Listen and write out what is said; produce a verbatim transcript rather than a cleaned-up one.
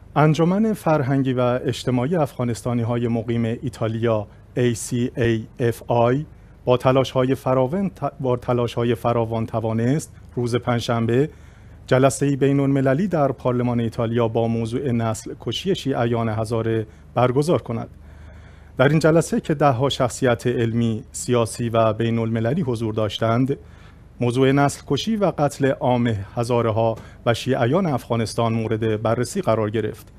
انجمن فرهنگی و اجتماعی افغانستانی‌های مقیم ایتالیا ای سی ای اف آی با تلاش‌های فراوان با تلاش‌های فراوان توانست روز پنجشنبه جلسه‌ای بین‌المللی در پارلمان ایتالیا با موضوع نسل کشی شیعیان هزاره برگزار کند. در این جلسه که ده‌ها شخصیت علمی، سیاسی و بین‌المللی حضور داشتند، موضوع نسل کشی و قتل عام هزاره‌ها و شیعیان افغانستان مورد بررسی قرار گرفت.